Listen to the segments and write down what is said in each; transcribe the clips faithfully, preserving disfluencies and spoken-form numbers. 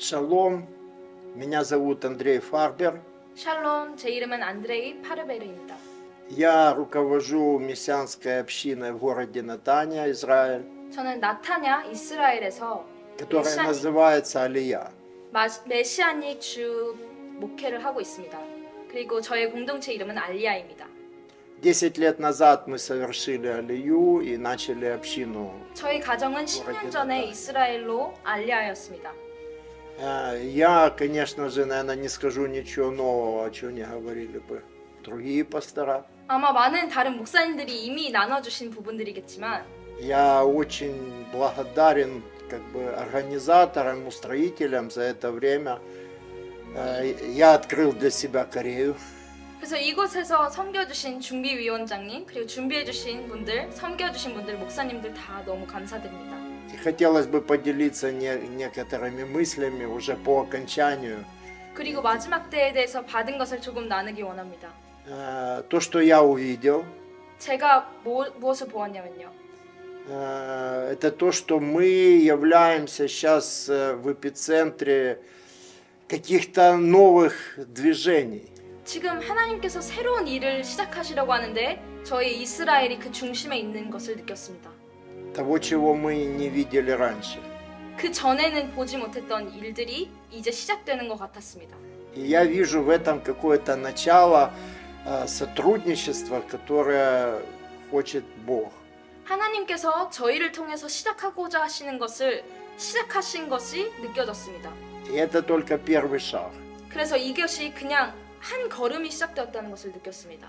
Шалом, меня зовут Андрей Фарбер. 샬롬, 제 이름은 안드레이 파르베르입니다. Я руковожу мессианской общиной в городе Натания, Израиль, 저는 나타냐, 이스라엘에서 которая 메시아닉, называется Алия. 마, 메시아닉 주 목회를 하고 있습니다. 그리고 저의 공동체 이름은 알리아입니다. Десять лет назад мы совершили Алию и начали общину. 저희 가정은 십 년 전에 이스라엘로 알리아였습니다. Я, конечно же, наверное, не скажу ничего нового, о чем не говорили бы другие пастора. 아마 많은 다른 목사님들이 이미 나눠주신 부분들이겠지만 Я очень благодарен как бы организаторам, устроителям за это время. Я открыл для себя Корею. 그래서 이곳에서 섬겨주신 준비위원장님 그리고 준비해주신 분들, 섬겨주신 분들, 목사님들 다 너무 감사드립니다. И хотелось бы поделиться не, некоторыми мыслями уже по окончанию. 그리고 마지막 때에 대해서 받은 것을 조금 나누기 원합니다. То, что я увидел, 제가 뭐, 무엇을 보았냐면요. это то, что мы являемся сейчас в эпицентре каких-то новых движений. 지금 하나님께서 새로운 일을 시작하시려고 하는데 저희 이스라엘이 그 중심에 있는 것을 느꼈습니다. Того, чего мы не видели раньше. 그 전에는 보지 못했던 일들이 이제 시작되는 것 같았습니다. И я вижу в этом какое-то начало сотрудничества, которое хочет Бог. 하나님께서 저희를 통해서 시작하고자 하시는 것을 시작하신 것이 느껴졌습니다. И это только первый шаг. 그래서 이것이 그냥 한 걸음이 시작되었다는 것을 느꼈습니다.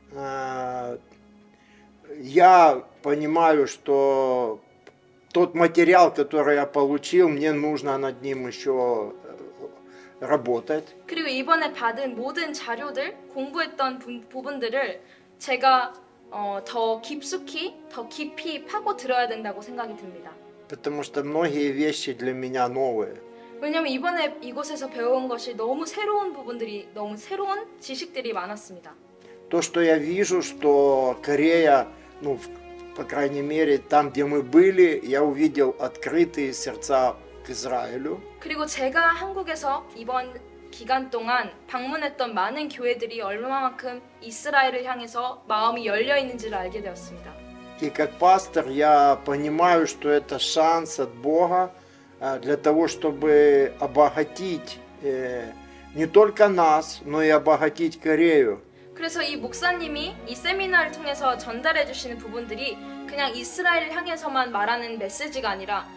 Я понимаю, что тот материал, который я получил, мне нужно над ним еще работать. 그리고 이번에 받은 모든 자료들, 공부했던 부, 부분들을 제가 어, 더 깊숙이, 더 깊이 파고 들어야 된다고 생각이 듭니다. Потому что многие вещи для меня новые. 왜냐면 이번에 이곳에서 배운 것이 너무 새로운 부분들이, 너무 새로운 지식들이 많았습니다. То, что я вижу, что Корея, ну, по крайней мере, там, где мы были, я увидел открытые сердца к Израилю. 그리고 제가 한국에서 이번 기간 동안 방문했던 많은 교회들이 얼마만큼 이스라엘을 향해서 마음이 열려 있는지를 알게 되었습니다. И как пастор я понимаю, что это шанс от Бога для того, чтобы обогатить не только нас, но и обогатить Корею. 그래서 이 목사님이 이 세미나를 통해서 전달해 주시는 부분들이 그냥 이스라엘을 향해서만 말하는 메시지가 아니라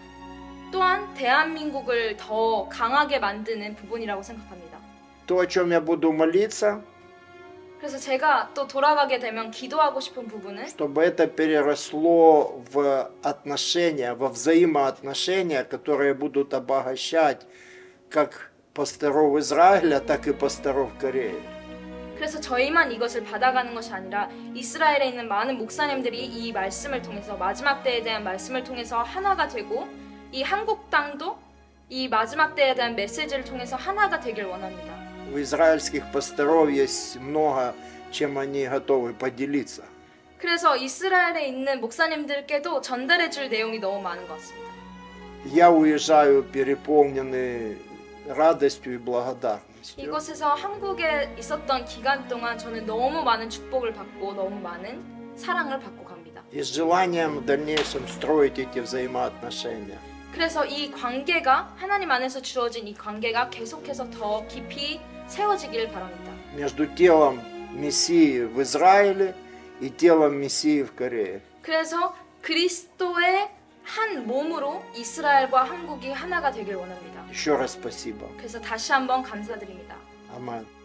또한 대한민국을 더 강하게 만드는 부분이라고 생각합니다. То, о чем я буду молиться, 그래서 제가 또 돌아가게 되면 기도하고 싶은 부분은 чтобы это переросло в отношения, во взаимоотношения, которые будут обогащать как пасторов Израиля, так и пасторов Кореи. 그래서 저희만 이것을 받아가는 것이 아니라 이스라엘에 있는 많은 목사님들이 이 말씀을 통해서 마지막 때에 대한 말씀을 통해서 하나가 되고 이 한국 땅도 이 마지막 때에 대한 메시지를 통해서 하나가 되길 원합니다. У израильских пасторов есть много, чем они готовы поделиться. 그래서 이스라엘에 있는 목사님들께도 전달해 줄 내용이 너무 많은 것 같습니다. Я уезжаю переполненный радостью и благодарностью. 이곳에서 한국에 있었던 기간 동안 저는 너무 많은 축복을 받고 너무 많은 사랑을 받고 갑니다. И с желанием в дальнейшем строить эти взаимоотношения. 그래서 이 관계가 하나님 안에서 주어진 이 관계가 계속해서 더 깊이 세워지기를 바랍니다. Между телом Мессии в Израиле и телом Мессии в Корее. 그래서 그리스도의 한 몸으로 이스라엘과 한국이 하나가 되길 원합니다. Еще раз спасибо. 그래서 다시 한번 감사드립니다. Аминь.